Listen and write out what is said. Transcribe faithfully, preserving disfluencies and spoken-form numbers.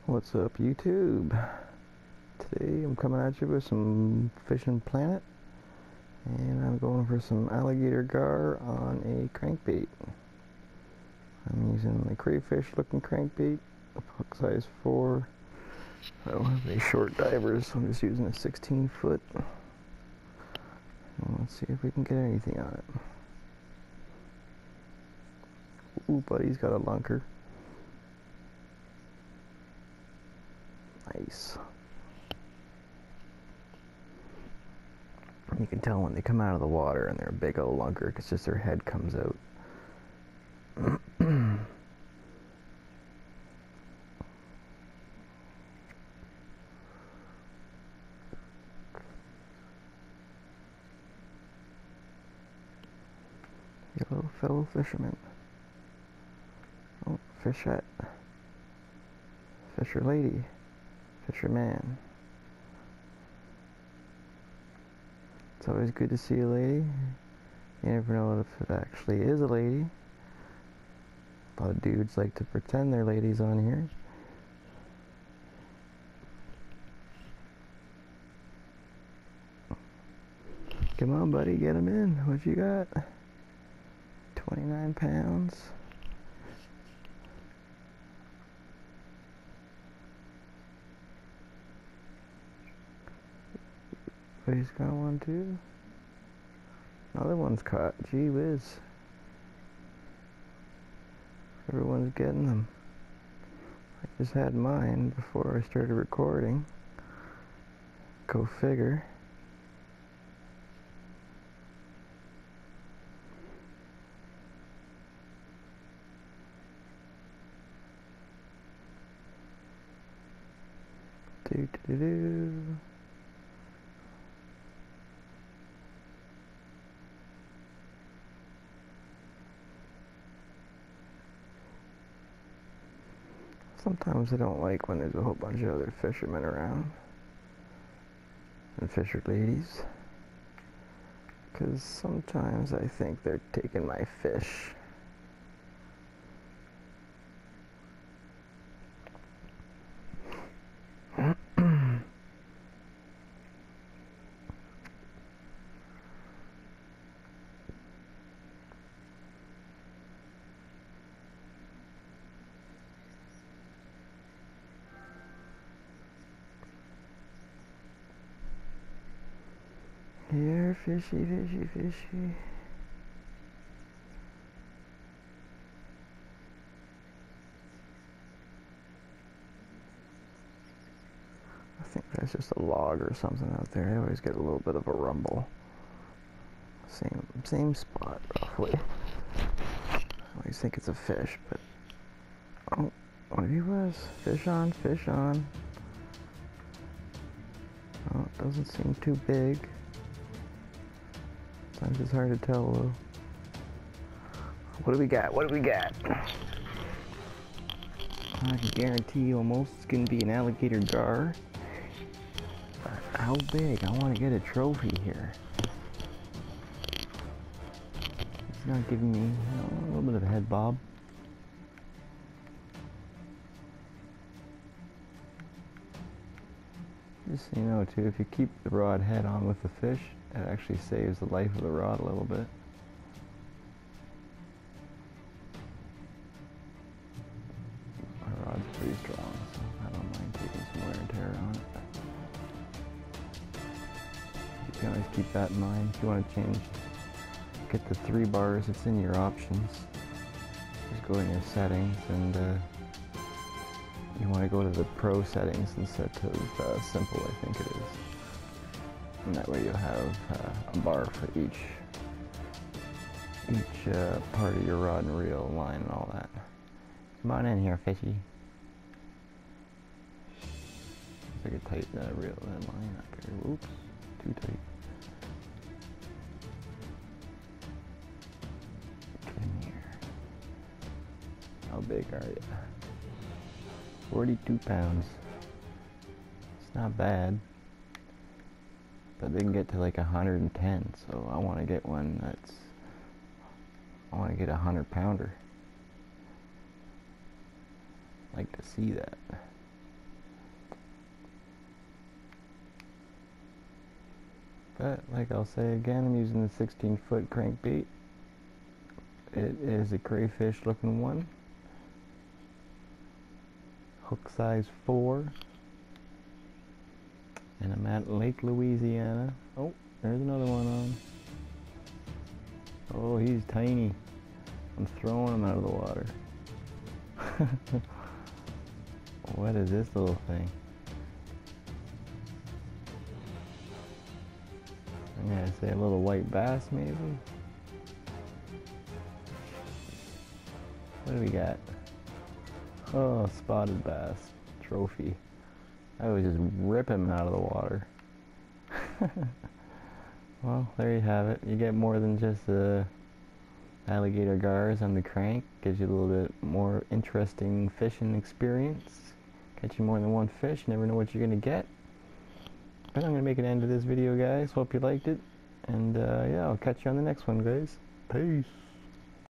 What's up, YouTube? Today I'm coming at you with some Fishing Planet, and I'm going for some alligator gar on a crankbait. I'm using a crayfish looking crankbait, hook size four. I don't have any short divers, so I'm just using a sixteen foot. And let's see if we can get anything on it. Ooh, buddy's got a lunker. Nice. You can tell when they come out of the water and they're a big old lunker because just their head comes out. Hello, fellow fishermen. Oh, fishette. Fisher lady. Fisherman. It's always good to see a lady. You never know if it actually is a lady. A lot of dudes like to pretend they're ladies on here. Come on, buddy, get him in. What you got? twenty-nine pounds. But he's got one too. Another one's caught. Gee whiz. Everyone's getting them. I just had mine before I started recording. Go figure. Do do do. Sometimes I don't like when there's a whole bunch of other fishermen around and fisher ladies, because sometimes I think they're taking my fish. Here, fishy, fishy, fishy. I think that's just a log or something out there. I always get a little bit of a rumble. Same, same spot, roughly. I always think it's a fish, but oh, what he was. Fish on, fish on. Oh, it doesn't seem too big. Sometimes it's hard to tell though. What do we got? What do we got? I can guarantee you almost it's gonna be an alligator gar. But how big? I want to get a trophy here. It's not giving me, you know, a little bit of a head bob. Just so you know too, if you keep the rod head on with the fish, it actually saves the life of the rod a little bit. My rod's pretty strong, so I don't mind taking some wear and tear on it. You can always keep that in mind. If you want to change, get the three bars, it's in your options. Just go in your settings, and uh, you want to go to the pro settings instead of uh, simple, I think it is. And that way you'll have uh, a bar for each each uh, part of your rod and reel line and all that. Come on in here, fishy. I could tighten that reel, that line up here. Oops, too tight. Come here. How big are you? forty-two pounds. It's not bad. But they can get to like one hundred ten, so I want to get one that's, I want to get a hundred pounder. I'd like to see that. But like I'll say again, I'm using the sixteen foot crankbait. It is a crayfish looking one. Hook size four. And I'm at Lake Louisiana. Oh, there's another one on. Oh, he's tiny. I'm throwing him out of the water. What is this little thing? I'm gonna say a little white bass maybe? What do we got? Oh, spotted bass. Trophy. I would just rip him out of the water. Well, there you have it. You get more than just uh, alligator gars on the crank. Gives you a little bit more interesting fishing experience. Catching more than one fish. Never know what you're going to get. But I'm going to make an end to this video, guys. Hope you liked it. And uh, yeah, I'll catch you on the next one, guys. Peace.